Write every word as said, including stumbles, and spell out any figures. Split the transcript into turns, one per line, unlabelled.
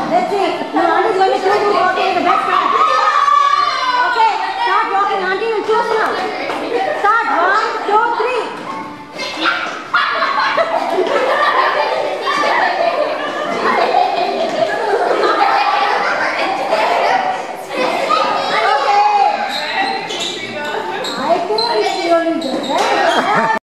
Let's see. Now, Auntie is going to show you what is the best